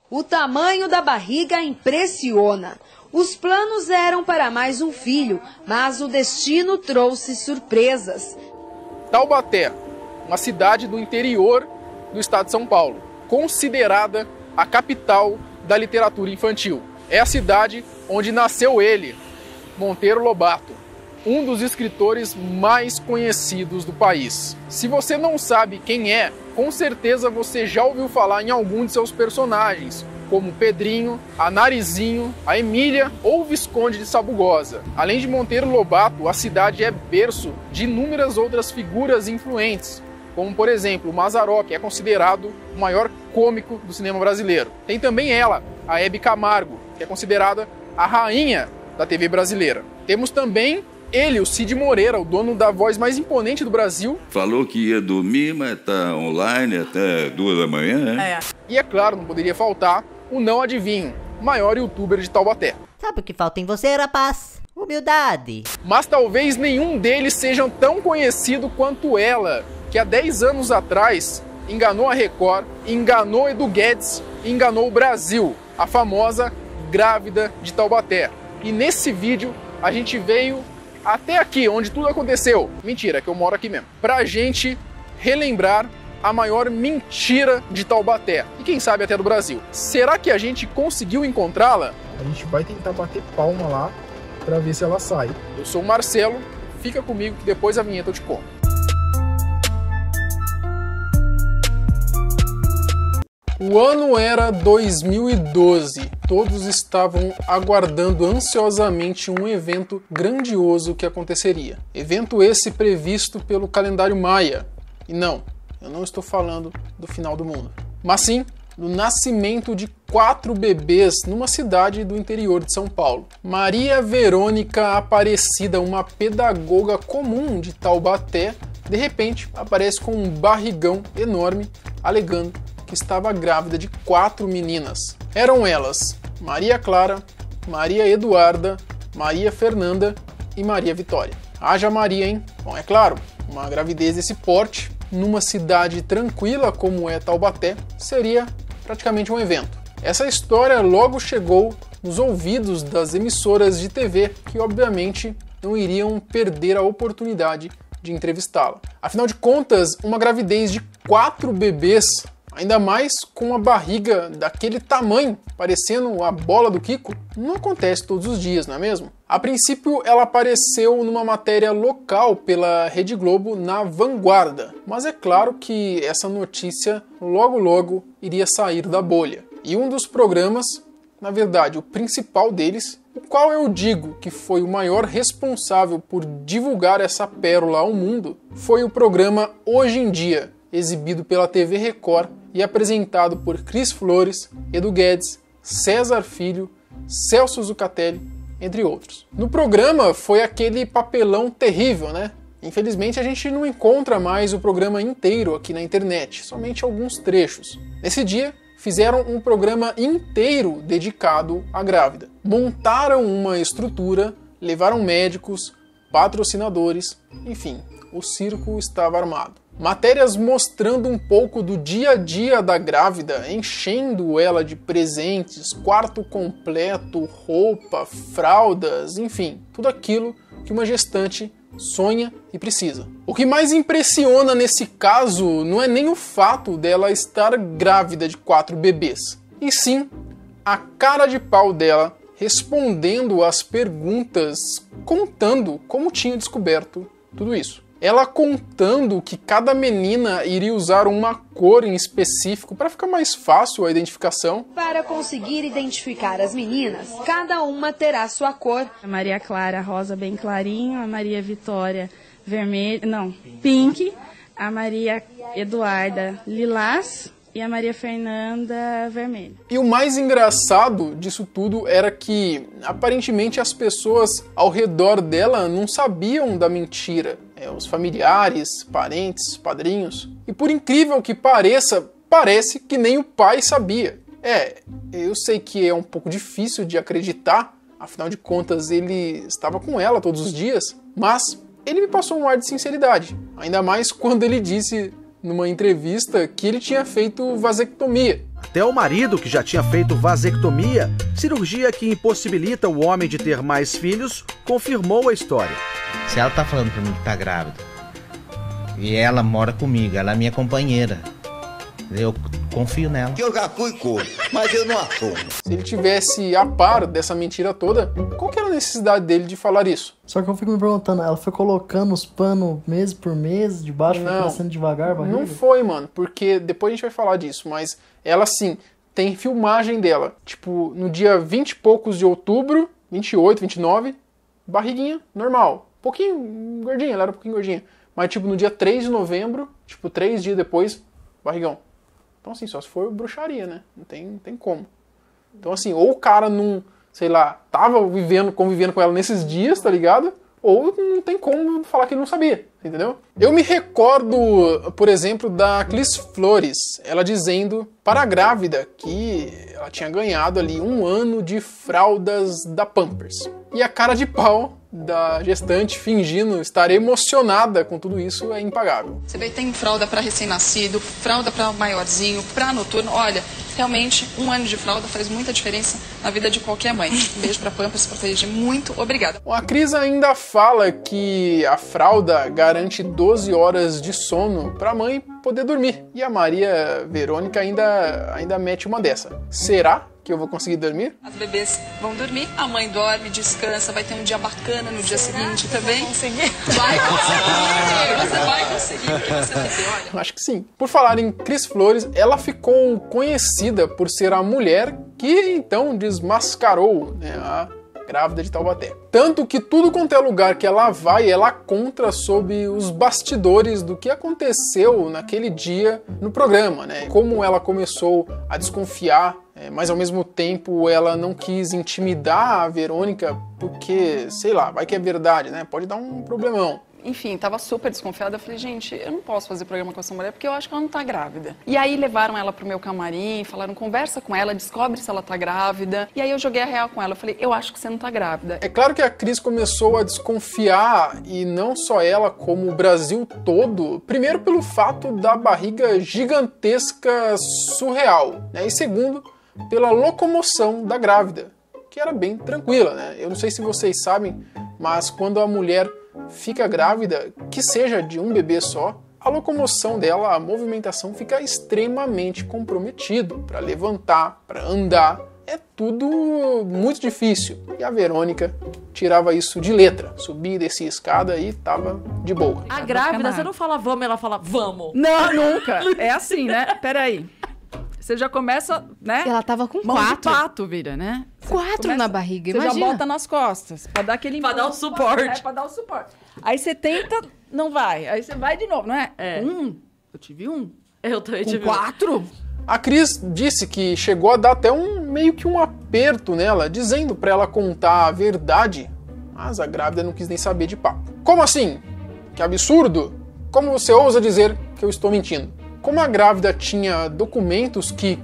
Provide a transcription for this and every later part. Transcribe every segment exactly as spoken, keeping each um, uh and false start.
O tamanho da barriga impressiona. Os planos eram para mais um filho, mas o destino trouxe surpresas. Taubaté, uma cidade do interior do estado de São Paulo, considerada a capital da literatura infantil. É a cidade onde nasceu ele, Monteiro Lobato, um dos escritores mais conhecidos do país. Se você não sabe quem é, com certeza você já ouviu falar em algum de seus personagens, como Pedrinho, a Narizinho, a Emília ou o Visconde de Sabugosa. Além de Monteiro Lobato, a cidade é berço de inúmeras outras figuras influentes, como por exemplo o Mazzaropi, que é considerado o maior cômico do cinema brasileiro. Tem também ela, a Hebe Camargo, que é considerada a rainha da T V brasileira. Temos também ele, o Cid Moreira, o dono da voz mais imponente do Brasil. Falou que ia dormir, mas tá online até duas da manhã, né? É. E é claro, não poderia faltar o Não Adivinho, o maior youtuber de Taubaté. Sabe o que falta em você, rapaz? Humildade. Mas talvez nenhum deles seja tão conhecido quanto ela, que há dez anos atrás enganou a Record, enganou Edu Guedes, enganou o Brasil, a famosa Grávida de Taubaté. E nesse vídeo a gente veio até aqui, onde tudo aconteceu. Mentira, que eu moro aqui mesmo. Pra gente relembrar a maior mentira de Taubaté. E quem sabe até do Brasil. Será que a gente conseguiu encontrá-la? A gente vai tentar bater palma lá pra ver se ela sai. Eu sou o Marcelo, fica comigo que depois a vinheta eu te conto. O ano era dois mil e doze. Todos estavam aguardando ansiosamente um evento grandioso que aconteceria. Evento esse previsto pelo calendário Maia. E não, eu não estou falando do final do mundo, mas sim do nascimento de quatro bebês numa cidade do interior de São Paulo. Maria Verônica Aparecida, uma pedagoga comum de Taubaté, de repente aparece com um barrigão enorme, alegando que estava grávida de quatro meninas. Eram elas Maria Clara, Maria Eduarda, Maria Fernanda e Maria Vitória. Haja Maria, hein? Bom, é claro, uma gravidez desse porte, numa cidade tranquila como é Taubaté, seria praticamente um evento. Essa história logo chegou nos ouvidos das emissoras de T V, que obviamente não iriam perder a oportunidade de entrevistá-la. Afinal de contas, uma gravidez de quatro bebês, ainda mais com uma barriga daquele tamanho, parecendo a bola do Kiko, não acontece todos os dias, não é mesmo? A princípio, ela apareceu numa matéria local pela Rede Globo na Vanguarda, mas é claro que essa notícia logo logo iria sair da bolha. E um dos programas, na verdade o principal deles, o qual eu digo que foi o maior responsável por divulgar essa pérola ao mundo, foi o programa Hoje em Dia, exibido pela T V Record e apresentado por Cris Flores, Edu Guedes, César Filho, Celso Zucatelli, entre outros. No programa foi aquele papelão terrível, né? Infelizmente a gente não encontra mais o programa inteiro aqui na internet, somente alguns trechos. Nesse dia, fizeram um programa inteiro dedicado à grávida. Montaram uma estrutura, levaram médicos, patrocinadores, enfim, o circo estava armado. Matérias mostrando um pouco do dia a dia da grávida, enchendo ela de presentes, quarto completo, roupa, fraldas, enfim, tudo aquilo que uma gestante sonha e precisa. O que mais impressiona nesse caso não é nem o fato dela estar grávida de quatro bebês, e sim a cara de pau dela respondendo às perguntas, contando como tinha descoberto tudo isso. Ela contando que cada menina iria usar uma cor em específico para ficar mais fácil a identificação. Para conseguir identificar as meninas, cada uma terá sua cor. A Maria Clara, rosa bem clarinho, a Maria Vitória, vermelho, não, pink, a Maria Eduarda, lilás e a Maria Fernanda, vermelho. E o mais engraçado disso tudo era que, aparentemente, as pessoas ao redor dela não sabiam da mentira. É, os familiares, parentes, padrinhos. E por incrível que pareça, parece que nem o pai sabia. É, eu sei que é um pouco difícil de acreditar, afinal de contas ele estava com ela todos os dias, mas ele me passou um ar de sinceridade. Ainda mais quando ele disse numa entrevista que ele tinha feito vasectomia. Até o marido, que já tinha feito vasectomia, cirurgia que impossibilita o homem de ter mais filhos, confirmou a história. Se ela tá falando pra mim que tá grávida, e ela mora comigo, ela é minha companheira, eu confio nela. Eu já fui corno, mas eu não assumo. Se ele tivesse a par dessa mentira toda, qual que era a necessidade dele de falar isso? Só que eu fico me perguntando, ela foi colocando os panos mês por mês, de baixo, foi crescendo devagar a barriga? Não foi, mano, porque depois a gente vai falar disso, mas ela sim, tem filmagem dela. Tipo, no dia vinte e poucos de outubro, vinte e oito, vinte e nove, barriguinha, normal. Um pouquinho gordinha, ela era um pouquinho gordinha. Mas tipo, no dia três de novembro, tipo, três dias depois, barrigão. Então assim, só se for bruxaria, né? Não tem, não tem como. Então assim, ou o cara não, sei lá, tava vivendo, convivendo com ela nesses dias, tá ligado? Ou não tem como falar que ele não sabia, entendeu? Eu me recordo, por exemplo, da Clis Flores, ela dizendo para a grávida que ela tinha ganhado ali um ano de fraldas da Pampers. E a cara de pau da gestante fingindo estar emocionada com tudo isso é impagável. Você vê, tem fralda para recém-nascido, fralda para maiorzinho, para noturno. Olha, realmente um ano de fralda faz muita diferença na vida de qualquer mãe. Um beijo para Pampers, proteger. Muito obrigada. A Cris ainda fala que a fralda garante doze horas de sono para a mãe poder dormir. E a Maria Verônica ainda, ainda mete uma dessa. Será que eu vou conseguir dormir? As bebês vão dormir, a mãe dorme, descansa, vai ter um dia bacana no dia seguinte também. Vai conseguir. Vai conseguir, você vai conseguir, porque você vai ter, olha. Acho que sim. Por falar em Cris Flores, ela ficou conhecida por ser a mulher que então desmascarou, né, a grávida de Taubaté. Tanto que tudo quanto é lugar que ela vai, ela conta sobre os bastidores do que aconteceu naquele dia no programa, né? Como ela começou a desconfiar, é, mas ao mesmo tempo ela não quis intimidar a Verônica porque, sei lá, vai que é verdade, né? Pode dar um problemão. Enfim, tava super desconfiada. Eu falei, gente, eu não posso fazer programa com essa mulher porque eu acho que ela não tá grávida. E aí levaram ela pro meu camarim, falaram, conversa com ela, descobre se ela tá grávida. E aí eu joguei a real com ela. Eu falei, eu acho que você não tá grávida. É claro que a Cris começou a desconfiar, e não só ela, como o Brasil todo, primeiro pelo fato da barriga gigantesca surreal, né? E segundo, pela locomoção da grávida, que era bem tranquila, né? Eu não sei se vocês sabem, mas quando a mulher fica grávida, que seja de um bebê só, a locomoção dela, a movimentação fica extremamente comprometido. Para levantar, para andar, é tudo muito difícil. E a Verônica tirava isso de letra. Subia e descia a escada e tava de boa. A grávida, você não fala vamos, ela fala vamos. Não, nunca. É assim, né? Peraí. Você já começa, né? Ela tava com mão quatro. de pato, vira, né? Você Quatro começa, na barriga, você imagina. Você já bota nas costas, pra dar aquele... Pra dar o suporte. É, pra dar o suporte. Aí você tenta, não vai. Aí você vai de novo, não é? É. Um. Eu tive um. Eu também com tive quatro. A Cris disse que chegou a dar até um meio que um aperto nela, dizendo pra ela contar a verdade, mas a grávida não quis nem saber de papo. Como assim? Que absurdo! Como você ousa dizer que eu estou mentindo? Como a grávida tinha documentos que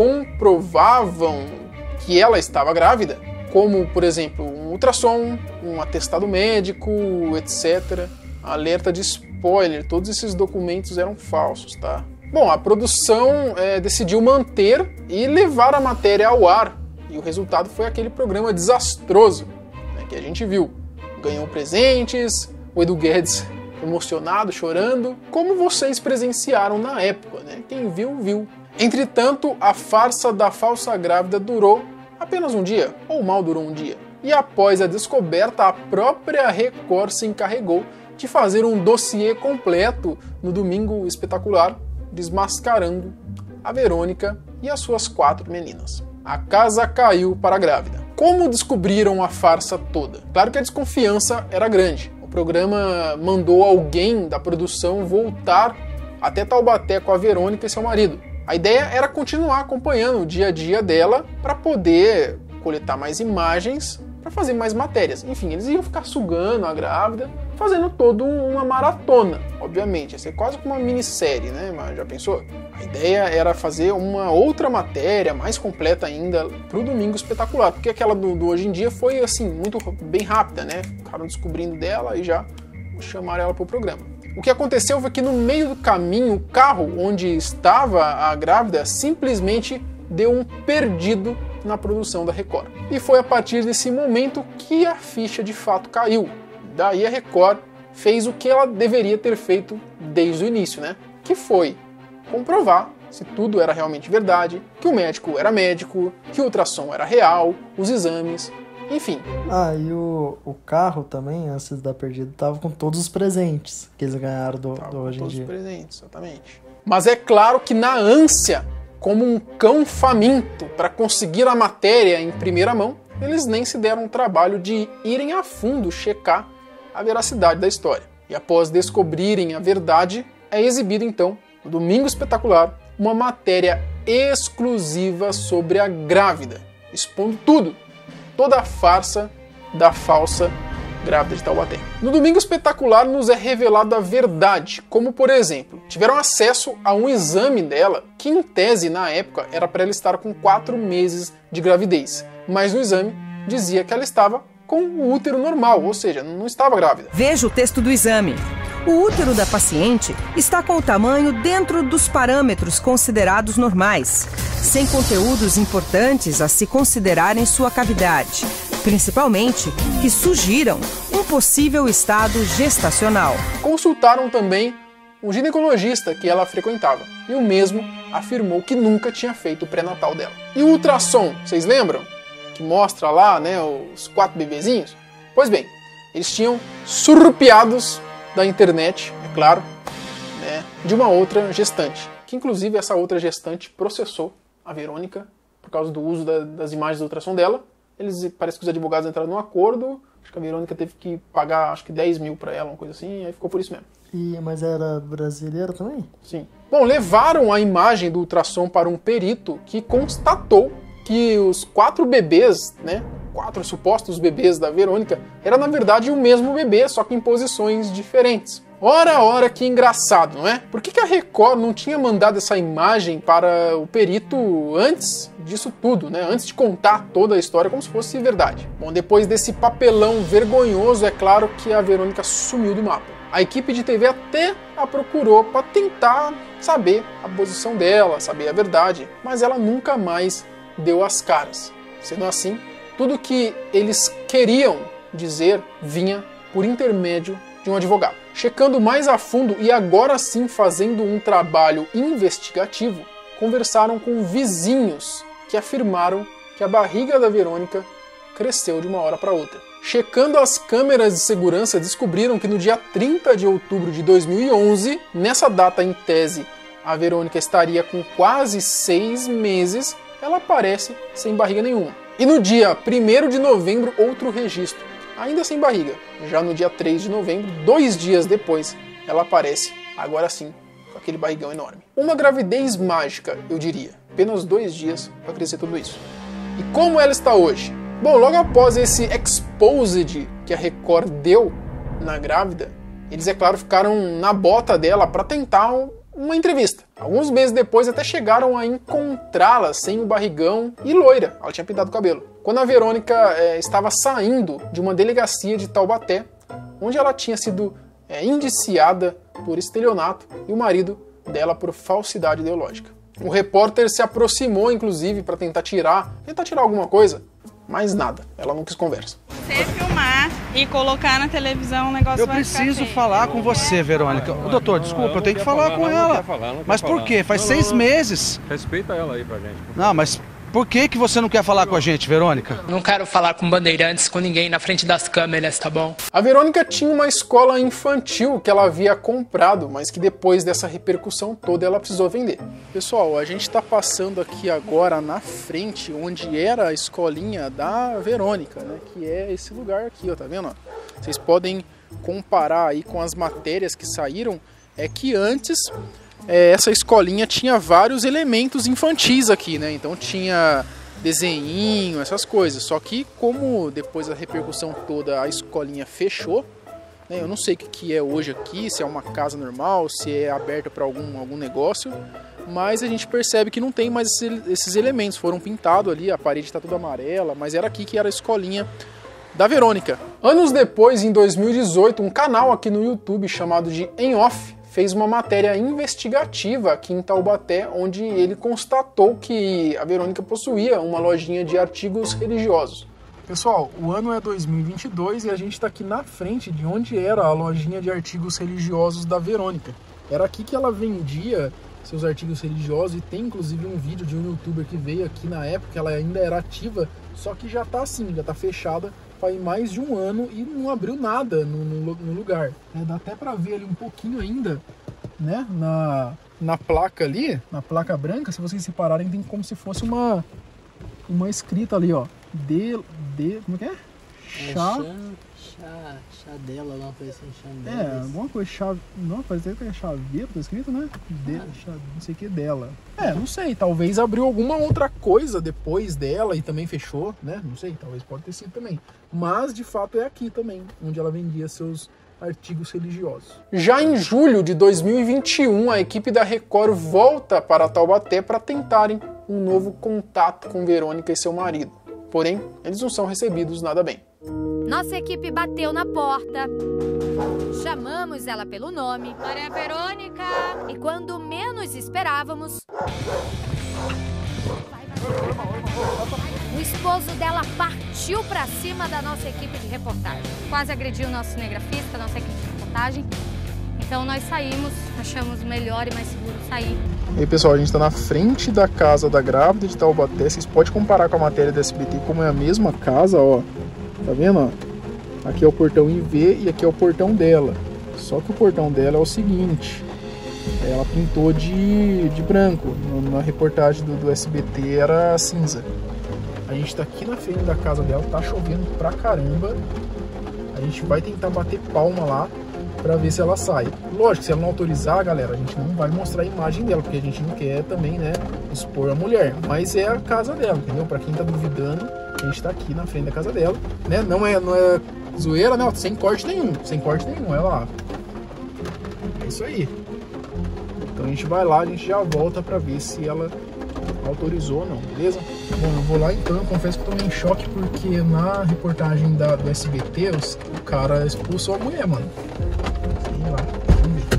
comprovavam que ela estava grávida, como, por exemplo, um ultrassom, um atestado médico, etcétera. Alerta de spoiler, todos esses documentos eram falsos, tá? Bom, a produção é, decidiu manter e levar a matéria ao ar, e o resultado foi aquele programa desastroso, né, que a gente viu. Ganhou presentes, o Edu Guedes emocionado, chorando, como vocês presenciaram na época, né? Quem viu, viu. Entretanto, a farsa da falsa grávida durou apenas um dia, ou mal durou um dia. E após a descoberta, a própria Record se encarregou de fazer um dossiê completo no Domingo Espetacular, desmascarando a Verônica e as suas quatro meninas. A casa caiu para a grávida. Como descobriram a farsa toda? Claro que a desconfiança era grande. O programa mandou alguém da produção voltar até Taubaté com a Verônica e seu marido. A ideia era continuar acompanhando o dia a dia dela para poder coletar mais imagens, para fazer mais matérias. Enfim, eles iam ficar sugando a grávida, fazendo toda uma maratona, obviamente. Ia ser quase como uma minissérie, né? Mas já pensou? A ideia era fazer uma outra matéria, mais completa ainda, pro Domingo Espetacular. Porque aquela do, do Hoje em Dia foi, assim, muito bem rápida, né? Ficaram descobrindo dela e já chamaram ela pro programa. O que aconteceu foi que no meio do caminho, o carro onde estava a grávida simplesmente deu um perdido na produção da Record. E foi a partir desse momento que a ficha de fato caiu. Daí a Record fez o que ela deveria ter feito desde o início, né? Que foi comprovar se tudo era realmente verdade, que o médico era médico, que o ultrassom era real, os exames, enfim. Ah, e o, o carro também, antes de dar perdido, tava com todos os presentes que eles ganharam do, do hoje em dia. Todos os presentes, exatamente. Mas é claro que na ânsia, como um cão faminto para conseguir a matéria em primeira mão, eles nem se deram o trabalho de irem a fundo checar a veracidade da história. E após descobrirem a verdade, é exibido então, no Domingo Espetacular, uma matéria exclusiva sobre a grávida, expondo tudo, toda a farsa da falsa grávida de Taubaté. No Domingo Espetacular nos é revelada a verdade, como por exemplo, tiveram acesso a um exame dela que em tese na época era para ela estar com quatro meses de gravidez, mas no exame dizia que ela estava com o útero normal, ou seja, não estava grávida. Veja o texto do exame. O útero da paciente está com o tamanho dentro dos parâmetros considerados normais, sem conteúdos importantes a se considerar em sua cavidade, principalmente que sugiram um possível estado gestacional. Consultaram também um ginecologista que ela frequentava, e o mesmo afirmou que nunca tinha feito o pré-natal dela. E o ultrassom, vocês lembram? Que mostra lá, né, os quatro bebezinhos? Pois bem, eles tinham surrupiados da internet, é claro, né, de uma outra gestante, que inclusive essa outra gestante processou a Verônica por causa do uso da, das imagens do ultrassom dela. Eles, parece que os advogados entraram num acordo, acho que a Verônica teve que pagar acho que dez mil para ela, uma coisa assim, e aí ficou por isso mesmo. E, mas era brasileira também? Sim. Bom, levaram a imagem do ultrassom para um perito que constatou que os quatro bebês, né, quatro supostos bebês da Verônica, era na verdade o mesmo bebê, só que em posições diferentes. Ora, ora, que engraçado, não é? Por que que a Record não tinha mandado essa imagem para o perito antes disso tudo, né? Antes de contar toda a história como se fosse verdade? Bom, depois desse papelão vergonhoso, é claro que a Verônica sumiu do mapa. A equipe de T V até a procurou para tentar saber a posição dela, saber a verdade, mas ela nunca mais deu as caras. Sendo assim, tudo que eles queriam dizer vinha por intermédio de um advogado. Checando mais a fundo e agora sim fazendo um trabalho investigativo, conversaram com vizinhos que afirmaram que a barriga da Verônica cresceu de uma hora para outra. Checando as câmeras de segurança, descobriram que no dia trinta de outubro de dois mil e onze, nessa data em tese, a Verônica estaria com quase seis meses, ela aparece sem barriga nenhuma. E no dia primeiro de novembro, outro registro, ainda sem barriga. Já no dia três de novembro, dois dias depois, ela aparece, agora sim, com aquele barrigão enorme. Uma gravidez mágica, eu diria. Apenas dois dias para crescer tudo isso. E como ela está hoje? Bom, logo após esse exposed que a Record deu na grávida, eles, é claro, ficaram na bota dela para tentar um uma entrevista. Alguns meses depois até chegaram a encontrá-la sem o barrigão e loira, ela tinha pintado o cabelo. Quando a Verônica é, estava saindo de uma delegacia de Taubaté, onde ela tinha sido é, indiciada por estelionato e o marido dela por falsidade ideológica. O repórter se aproximou, inclusive, para tentar tirar, tentar tirar alguma coisa, mas nada, ela não quis conversa. Você filmar e colocar na televisão, o negócio Eu vai preciso ficar falar com você, Verônica. Ô, doutor, desculpa, eu tenho que falar com ela. Mas por quê? Faz seis meses. Respeita ela aí pra gente. Não, mas por que que você não quer falar com a gente, Verônica? Não quero falar com bandeirantes, com ninguém na frente das câmeras, tá bom? A Verônica tinha uma escola infantil que ela havia comprado, mas que depois dessa repercussão toda ela precisou vender. Pessoal, a gente está passando aqui agora na frente, onde era a escolinha da Verônica, né? Que é esse lugar aqui, ó, tá vendo? Vocês podem comparar aí com as matérias que saíram, é que antes... É, essa escolinha tinha vários elementos infantis aqui, né? Então tinha desenhinho, essas coisas. Só que como depois da repercussão toda a escolinha fechou, né? Eu não sei o que é hoje aqui, se é uma casa normal, se é aberta para algum, algum negócio, mas a gente percebe que não tem mais esse, esses elementos. Foram pintados ali, a parede está toda amarela, mas era aqui que era a escolinha da Verônica. Anos depois, em dois mil e dezoito, um canal aqui no YouTube chamado de Em Off fez uma matéria investigativa aqui em Taubaté, onde ele constatou que a Verônica possuía uma lojinha de artigos religiosos. Pessoal, o ano é dois mil e vinte e dois e a gente está aqui na frente de onde era a lojinha de artigos religiosos da Verônica. Era aqui que ela vendia seus artigos religiosos e tem inclusive um vídeo de um youtuber que veio aqui na época, ela ainda era ativa, só que já tá assim, já tá fechada faz mais de um ano e não abriu nada no, no, no lugar. É, dá até para ver ali um pouquinho ainda, né, na, na placa ali, na placa branca, se vocês separarem tem como se fosse uma, uma escrita ali, ó, de, de, como é que é? Chá... Chá, chá dela, alguma coisa assim, chá É, deles. alguma coisa, chave, não, parece que é chaveiro, tá escrito, né? De, chá, não sei o que dela. É, não sei, talvez abriu alguma outra coisa depois dela e também fechou, né? Não sei, talvez pode ter sido também. Mas, de fato, é aqui também, onde ela vendia seus artigos religiosos. Já em julho de dois mil e vinte e um, a equipe da Record volta para Taubaté para tentarem um novo contato com Verônica e seu marido. Porém, eles não são recebidos nada bem. Nossa equipe bateu na porta, chamamos ela pelo nome, Maria Verônica, e quando menos esperávamos, o esposo dela partiu pra cima da nossa equipe de reportagem. Quase agrediu o nosso cinegrafista, nossa equipe de reportagem. Então nós saímos, achamos melhor e mais seguro sair. E aí, pessoal, a gente tá na frente da casa da grávida de Taubaté. Vocês podem comparar com a matéria da S B T, como é a mesma casa, ó. Tá vendo, ó? Aqui é o portão em V e aqui é o portão dela. Só que o portão dela é o seguinte, ela pintou de, de branco. Na reportagem do, do S B T era cinza. A gente tá aqui na frente da casa dela, tá chovendo pra caramba. A gente vai tentar bater palma lá pra ver se ela sai. Lógico, se ela não autorizar, galera, a gente não vai mostrar a imagem dela, porque a gente não quer também, né, expor a mulher. Mas é a casa dela, entendeu? Pra quem tá duvidando, a gente tá aqui na frente da casa dela, né? Não é, não é zoeira, né? Sem corte nenhum, sem corte nenhum, é lá. É isso aí. Então a gente vai lá, a gente já volta pra ver se ela autorizou ou não, beleza? Bom, eu vou lá então. Eu confesso que eu tô meio em choque porque na reportagem da, do S B T os, o cara expulsou a mulher, mano. Sei lá, vamos ver.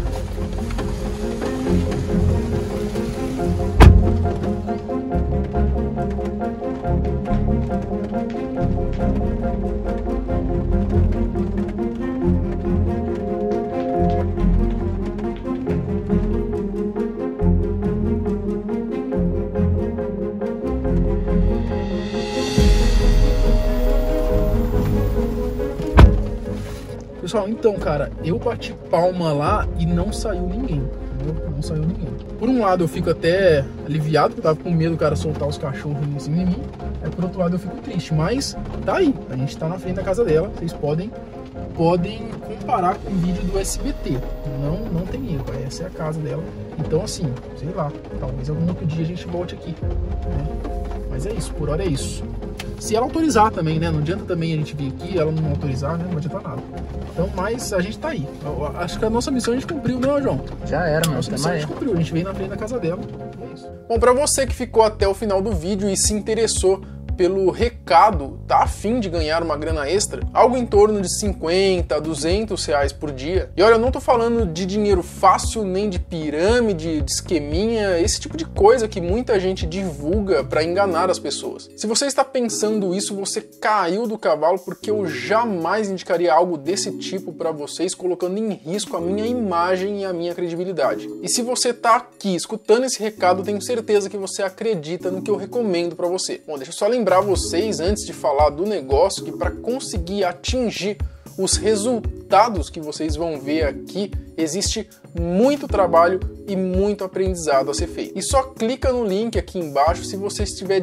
Pessoal, então, cara, eu bati palma lá e não saiu ninguém, entendeu? Não saiu ninguém. Por um lado eu fico até aliviado, porque eu tava com medo do cara soltar os cachorros em cima de mim. Aí por outro lado eu fico triste, mas tá aí. A gente tá na frente da casa dela, vocês podem, podem comparar com o vídeo do S B T. Não, não tem erro, essa é a casa dela. Então assim, sei lá, talvez algum outro dia a gente volte aqui, né? Mas é isso, por hora é isso. Se ela autorizar também, né? Não adianta também a gente vir aqui e ela não autorizar, né? Não adianta nada. Então, mas a gente tá aí. Eu acho que a nossa missão a gente cumpriu, né, João? Já era, mano. Nossa missão a gente cumpriu. A gente veio na frente da casa dela. É isso. Bom, pra você que ficou até o final do vídeo e se interessou pelo recado, tá a fim de ganhar uma grana extra, algo em torno de cinquenta, duzentos reais por dia. E olha, eu não tô falando de dinheiro fácil, nem de pirâmide, de esqueminha, esse tipo de coisa que muita gente divulga para enganar as pessoas. Se você está pensando isso, você caiu do cavalo, porque eu jamais indicaria algo desse tipo para vocês, colocando em risco a minha imagem e a minha credibilidade. E se você tá aqui escutando esse recado, tenho certeza que você acredita no que eu recomendo para você. Bom, deixa eu só lembrar vocês, antes de falar do negócio, que para conseguir atingir os resultados que vocês vão ver aqui, existe muito trabalho e muito aprendizado a ser feito. E só clica no link aqui embaixo se você estiver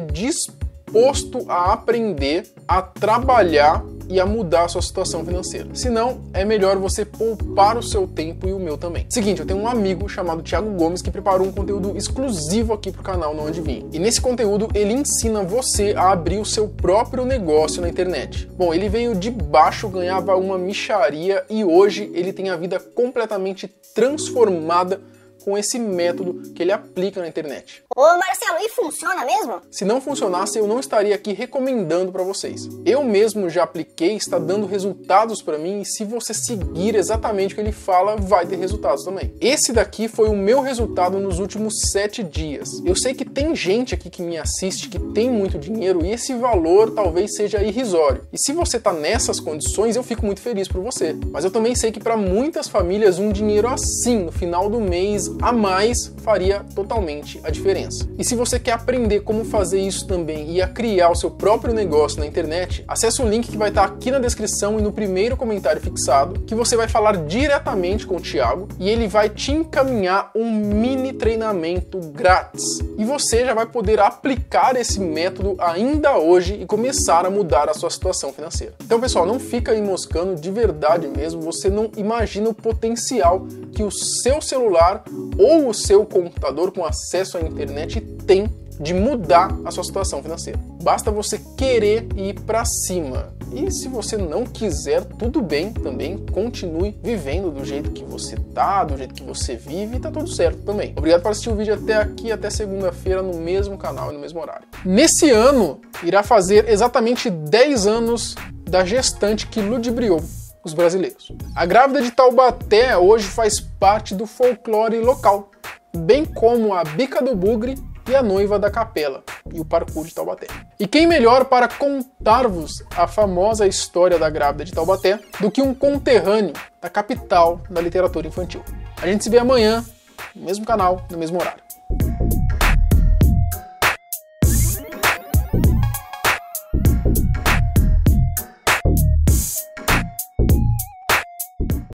disposto a aprender, a trabalhar e a mudar a sua situação financeira. Se não, é melhor você poupar o seu tempo e o meu também. Seguinte, eu tenho um amigo chamado Thiago Gomes que preparou um conteúdo exclusivo aqui pro canal Não Adivinha. E nesse conteúdo ele ensina você a abrir o seu próprio negócio na internet. Bom, ele veio de baixo, ganhava uma mixaria e hoje ele tem a vida completamente transformada com esse método que ele aplica na internet. Ô Marcelo, e funciona mesmo? Se não funcionasse, eu não estaria aqui recomendando para vocês. Eu mesmo já apliquei, está dando resultados para mim, e se você seguir exatamente o que ele fala, vai ter resultados também. Esse daqui foi o meu resultado nos últimos sete dias. Eu sei que tem gente aqui que me assiste que tem muito dinheiro e esse valor talvez seja irrisório. E se você está nessas condições, eu fico muito feliz por você. Mas eu também sei que para muitas famílias um dinheiro assim, no final do mês, a mais, faria totalmente a diferença. E se você quer aprender como fazer isso também e a criar o seu próprio negócio na internet, acesse o link que vai estar aqui na descrição e no primeiro comentário fixado, que você vai falar diretamente com o Thiago e ele vai te encaminhar um mini treinamento grátis. E você já vai poder aplicar esse método ainda hoje e começar a mudar a sua situação financeira. Então, pessoal, não fica aí moscando, de verdade mesmo, você não imagina o potencial que o seu celular ou o seu computador com acesso à internet tem de mudar a sua situação financeira. Basta você querer ir para cima. E se você não quiser, tudo bem também, continue vivendo do jeito que você tá, do jeito que você vive, e tá tudo certo também. Obrigado por assistir o vídeo até aqui, até segunda-feira no mesmo canal e no mesmo horário. Nesse ano, irá fazer exatamente dez anos da gestante que ludibriou os brasileiros. A grávida de Taubaté hoje faz parte do folclore local, bem como a Bica do Bugre e a Noiva da Capela e o Parkour de Taubaté. E quem melhor para contar-vos a famosa história da grávida de Taubaté do que um conterrâneo da capital da literatura infantil. A gente se vê amanhã, no mesmo canal, no mesmo horário.